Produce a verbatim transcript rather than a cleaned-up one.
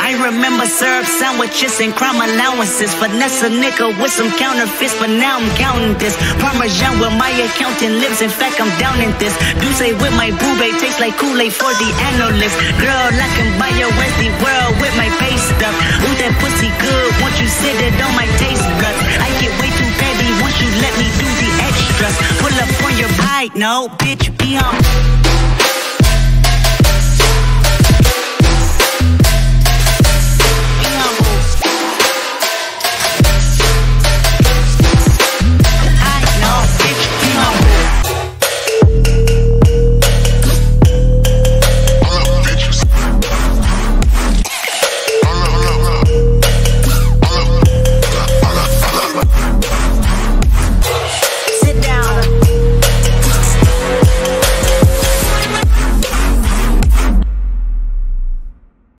I remember syrup sandwiches and crime allowances. Finesse a nigga with some counterfeits, but now I'm counting this. Parmesan where my accountant lives, in fact I'm down in this. Do say with my boo-bae, tastes like Kool-Aid for the analyst. Girl, I can buy your Westie world with my pay stuff. Ooh, that pussy good, won't you sit it on my taste buds? I get way too petty once you let me do the extras. Pull up on your bike, no, bitch, be on.